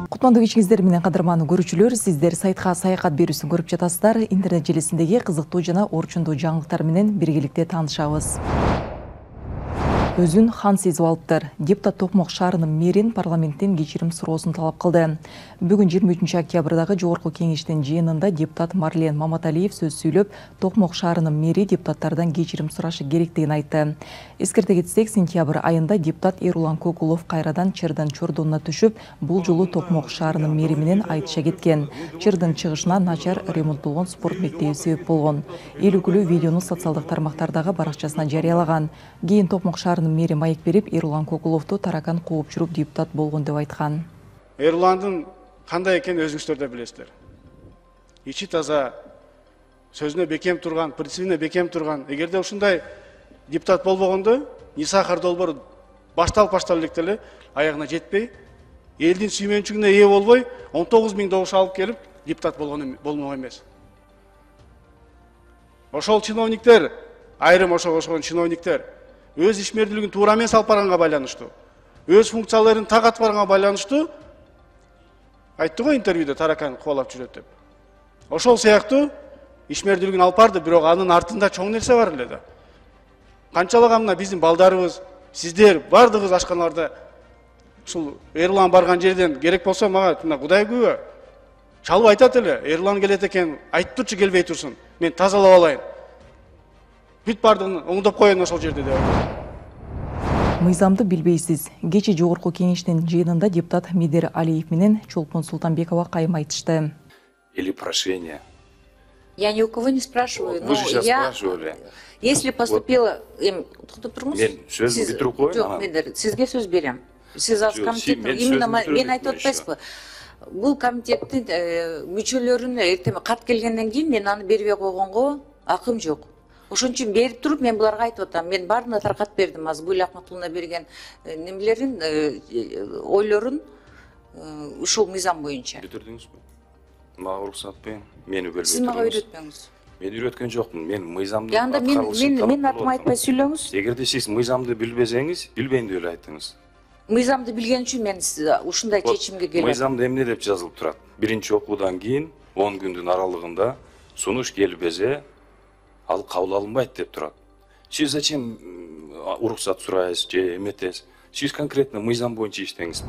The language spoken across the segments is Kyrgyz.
Кутмандуу кечиңиздер менен кадырман көрүүчүлөр, сиздер сайтка саякат берүүсүн көрүп жатасыздар. Интернет желисиндеги кызыктуу жана орчундуу жаңылыктар менен биргеликте таанышабыз. Өзүн хан сезип алыптыр. Депутат Токмок шаарынын мэрин парламенттен кечирим суроосун талап кылды. Бүгүн 23 октябрдагы жогорку кеңештин жыйынында депутат Марлен Маматалиев сөз сүйлөп, Токмок шаарынын мэри депутаттардан кечирим сурашы керектигин айтты. Эскерте кетсек, сентябрь айында депутат Эрулан Кокулов кайрадан Чырдын чордонуна түшүп, бул жолу Токмок шаарынын мэри менен айтыша кеткен. Чырдын чыгышына начар ремонттолгон спорт мектеби себеп болгон. Эл өкүлү видеону социалдык тармактардагы баракчасына жарыялаган. Кийин Токмок шаарынын мэри маек берип, Эрулан Кокуловду таракан кууп жүрүп депутат болгон деп айткан. Эруландын кандай экенин өзүңүздөр да билесиздер. Ичи таза, сөзүнө бекем турган, принцибине бекем турган. Эгерде ушундай депутат болбогондо, Нисахар долбоор башталып элек деле аягына жетпей, элдин сүймөнчүгүнө ээ болбой, 19 000 добуш алып келип депутат болмок эмес. Ошол чиновниктер, айрым ошол чиновниктер өз ишмердүүлүгүн туура эмес алып барганга байланыштуу, өз функцияларын так атып барганга байланыштуу айтты го интервьюда таракан кубалап жүрөт деп. Ошол сыяктуу ишмердүүлүгүн алып барды, бирок анын артында чоң нерсе бар эле да. Канчалык мына биздин балдарыбыз, сиздер бардыгыбыз ашканаларда ушул Эрулан барган жерден керек болсо мага мына Кудай күбө чалып айтат эле, Эрулан келет экен, айтып турчу келбей турсун. Мен тазалап алайын. Бүт бардыгын оңдоп коеюн ошол жерде деп. Мыйзамды билбейсиз. Кече жогорку кеңештин жыйынында депутат Медер Алиев менен Чолпон Султанбекова кайым айтышты. Или прошение. Я ни у кого не спрашиваю, Вы же сейчас спрашивали. Если поступило... Мен сөзүн бүтүрүп коеюн. Жок, Медер, сизге сөз берем. Сиз аз комитеттин, именно мен айтып атпайсызбы? Бул комитеттин мүчөлөрүнө эртең кат келгенден кийин мен аны бербей койгонго акым жок. Ошон үчүн берип туруп мен буларга айтып атам. Мен баарына таркат бердим. Азгүл Акматуллина берген немелерин, ойлорун ушул мыйзам боюнча. Бүтүрдүңүзбү? Мага уруксат бериң. Мени бөлбөй Сиз мага үйрөтпөңүз. Мен үйрөткөн жокмун. Мен мыйзамды Анда мен атыма айтпай сүйлөңүз. Эгерде сиз мыйзамды билбесеңиз, билбейм деп эле айттыңыз. Мыйзамды билген үчүн мен ушундай чечимге келем. Мыйзамда эмне деп жазылып турат? Биринчи окуудан кийин 10 күндүн аралыгында сунуш келбесе, ал кабыл алынбайт деп турат. Сиз зачем уруксат сурайсыз же эметесиз? Сиз конкретно мыйзам боюнча иштеңиз.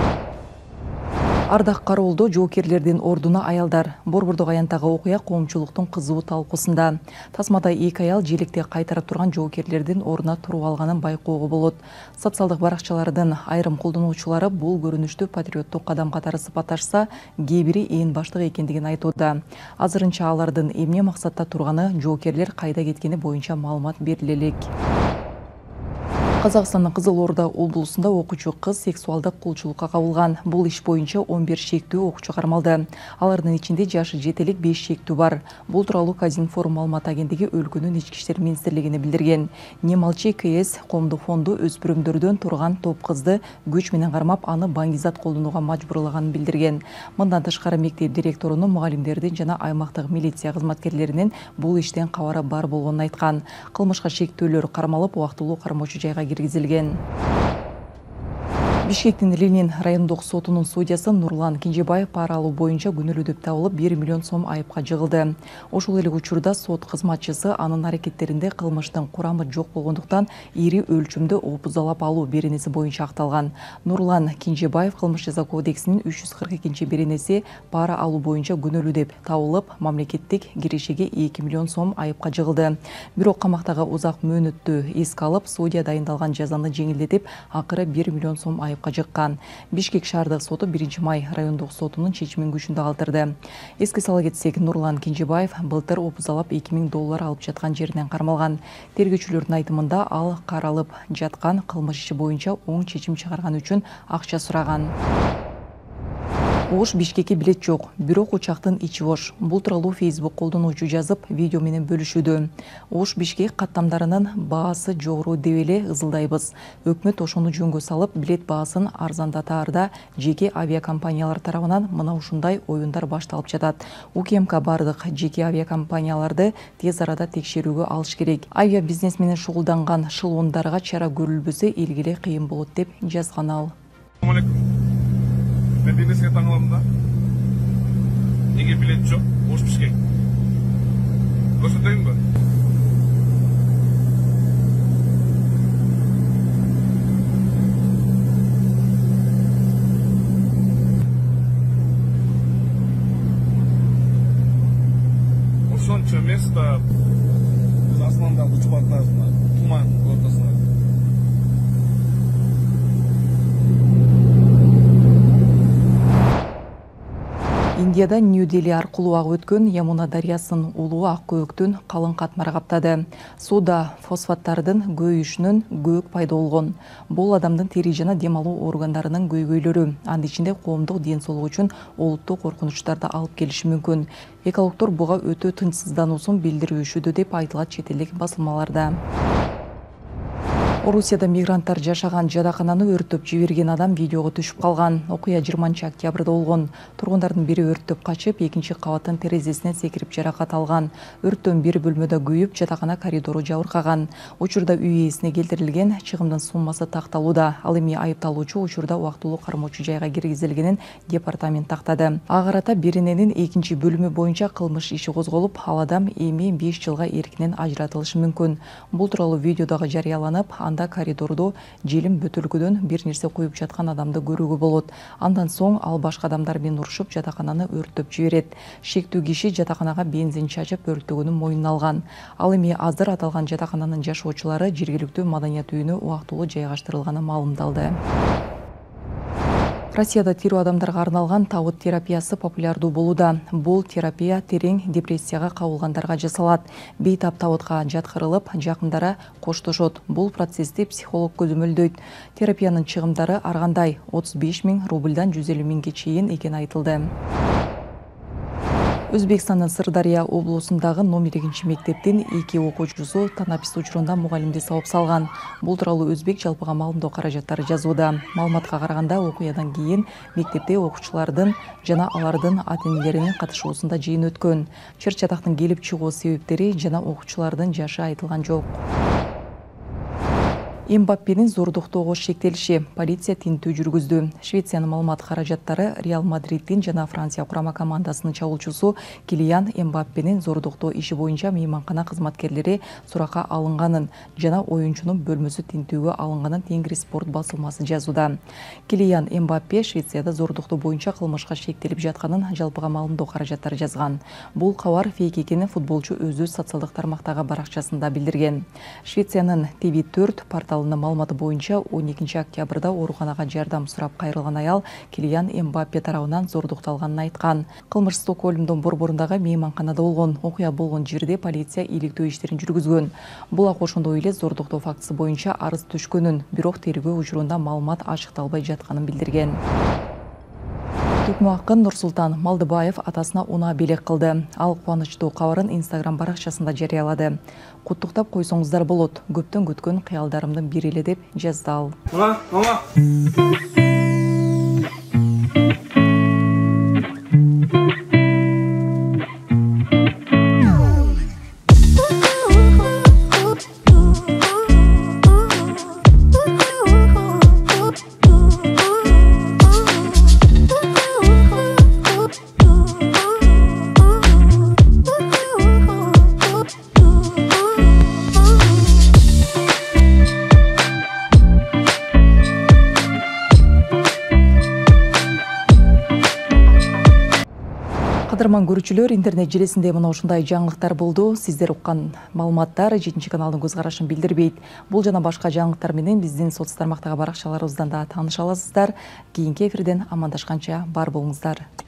Ардак Кароолдо жоокерлердин ордуна аялдар. Борбордук аянттагы окуя коомчулуктун кызуу талкуусунда. Тасмада 2 аял желекте кайтарып турган жоокерлердин ордуна туруп алганын байкоого болот. Социалдык баракчалардын айрым колдонуучулары бул көрүнүштү патриоттук кадам катары сыпатташса, кээ бири ээн баштык экендигин айтууда. Азырынча алардын эмне максатта турганы, жоокерлер кайда кеткени боюнча маалымат бериле элек. Казакстандын Кызыл Орда облусунда окуучу кыз сексуалдык кулчулукка кабылган. Бул иш боюнча 11 шектүү окуучу кармалды. Алардын ичинде жашы жетелик 5 шектүү бар. Бул тууралуу Казинформ маалымат агенттиги өлкөнүн ички иштер министрлигине билдирген. Немалчы КС коомдук фонду өспүрүмдөрдөн турган топ кызды күч менен кармап, аны баңгизат колдонууга мажбурлаганын билдирген. Мындан тышкары мектеп директорунун, мугалимдердин жана аймактык милиция кызматкерлеринин бул иштен кабары бар болгонун айткан. Кылмышка шектөөлөр кармалып, убактылуу кармоочу жайга киргизилген. Бишкектин Ленин райондук сотунун судьясы Нурлан Кинжебаев пара алуу боюнча күнөөлүү деп табылып 1 миллион сом айыпка жыгылды. Ошол эле учурда сот кызматчысы анын аракеттеринде кылмыштын курамы жок болгондуктан ири өлчөмдө опуздалап алуу беренеси боюнча акталган. Нурлан Кинжебаев кылмыш жаза кодексинин 342-беренеси пара алуу боюнча күнөөлүү деп табылып, мамлекеттик киришеге 2 миллион сом айыпка жыгылды. Бирок камактагы узак мөөнөттү эске алып, судья дайындалган жазаны жеңилдетип, акыры 1 миллион сом айыпка жыккан. Бишкек шаардык соту 1-май райондук сотунун чечимин күчүндө калтырды. Эске сала кетсек, Нурлан Кинжебаев былтыр опуздалап $2000 алып жаткан жеринен кармалган. Тергөөчүлөрдүн айтымында ал каралып жаткан кылмыш иши боюнча оң чечим чыгарган үчүн акча сураган. Ош Бишкекке билет жок, бирок учактын ичи бош. Бул тууралуу Facebook колдонуучу жазып, видео менен бөлүшүүдө. Ош Бишкек каттамдарынын баасы жогору деп эле ызылдайбыз. Өкмөт ошону жөнгө салып, билет баасын арзандатаарда жеке авиакомпаниялар тарабынан мына ушундай оюндар башталып жатат. УКМК бардык жеке авиакомпанияларды тез арада текшерүүгө алыш керек. Авиа бизнес менен шугулданган шылоондарга чара көрүлбөсө элгиле кыйын болот деп жазган ал. бир нерсеге таң калам да. Неге билет жок? Бош Бишкек. Көрсөтөйүнбү? Ошончо эмес да. Биз асманда учуп атабыз, туман ортосуна. Индияда Нью-Дели аркылуу агып өткөн Ямуна дарыясынын улуу ак көбөктүн калың катмары каптады. Сууда фосфаттардын көйүшүнөн көбөк пайда болгон. Бул адамдын тери жана дем алуу органдарынын көйгөйлөрү, андын ичинде коомдук ден соолук үчүн олуттуу коркунучтарды алып келиши мүмкүн. Экологдор буга өтө тынчсыздануусун билдирүүшүдө деп айтылат чет элдик басылмаларда. Орусияда мигранттар жашаган жатакананы өрттөп жиберген адам видеого түшүп калган. Окуя 20 октябрда болгон. Тургундардын бири өрттөп качып, экинчи кабаттын терезесинен секирип жаракат алган. Өрттөн бир бөлмөдө күйүп, жатакана коридору жабыркаган. Учурда үй ээсине келтирилген чыгымдын суммасы такталууда. Ал эми айыпталуучу учурда убактылуу кармоочу жайга киргизилгенин департамент тактады. Ага карата Берененин экинчи бөлүмү боюнча кылмыш иши козголуп, ал адам эми 5 жылга эркинен ажыратылышы мүмкүн. Бул тууралуу видео дагы жарыяланып, анда коридордо желим бөтөлкөдөн бир нерсе коюп жаткан адамды көрүүгө болот. Андан соң ал башка адамдар менен урушуп жатакананы өрттөп жиберет. Шектүү киши жатаканага бензин чачып өрттөгөнүн мойнуна алган. Ал эми азыр аталган жатакананын жашоочулары жергиликтүү маданият үйүнө убактылуу жайгаштырылганы маалымдалды. Россияда тирүү адамдарга арналган табыт терапиясы популярдуу болууда. Бул терапия терең депрессияга кабылгандарга жасалат. Бейтап табытка жаткырылып, жакындары коштошот. Бул процессти психолог көзөмөлдөйт. Терапиянын чыгымдары ар кандай 35 000 рубльдан 150 000ге чейин экени айтылды. Өзбекстандын Сырдария облусундагы номер 2 мектептин 2 окуучусу танапис учурунда мугалимди сабап салган. Бул тууралуу Өзбек жалпыга маалымдоо каражаттары жазууда. Маалыматка караганда, окуядан кийин мектепте окуучулардын жана алардын ата-энелеринин катышуусунда жыйын өткөн. Чыр-чатактын келип чыгуу себептери жана окуучулардын жашы айтылган жок. Эмбаппенин зордуктоого шектелиши, полиция тинтүү жүргүздү. Швециянын маалымат каражаттары Реал Мадриддин жана Франция курама командасынын чабуулчусу Килиан Эмбаппенин зордуктоо иши боюнча мейманкана кызматкерлери суракка алынганын жана оюнчунун бөлмөсү тинтүүгө алынганын Тенгри спорт басылмасы жазууда. Килиан Эмбаппе Швецияда зордуктоо боюнча кылмышка шектелип жатканын жалпыга маалымдоо каражаттары жазган. Бул кабар фейк экенин футболчу өзү социалдык тармактагы баракчасында билдирген. Швециянын TV4 порталынын маалыматы боюнча 12 октябрда ооруканага жардам сурап кайрылган аял Килиан Эмбаппе тарабынан зордукталганын айткан. Кылмыш Стокгольмдун борборундагы мейманканада болгон. Окуя болгон жерде полиция иликтөө иштерин жүргүзгөн. Була ошондой эле зордуктоо фактысы боюнча арыз түшкөнүн, бирок тергөө учурунда маалымат ачыкталбай жатканын билдирген. Түркмө акын Нурсултан Малдыбаев атасына унаа белек кылды. Ал кубанычтуу кабарын Instagram баракчасында жарыялады. Куттуктап койсоңуздар болот. Көптөн күткөн кыялдарымдын бири эле деп жазды ал. Мама. Кадырман көрүүчүлөр, интернет желесинде мына ушундай жаңылыктар болду. Сиздер уккан маалыматтар 7 каналдын көз карашын билдирбейт. Бул жана башка жаңылыктар менен биздин соц тармактагы баракчаларыбыздан да тааныша аласыздар. Кийинки эфирден амандашканча бар болуңуздар.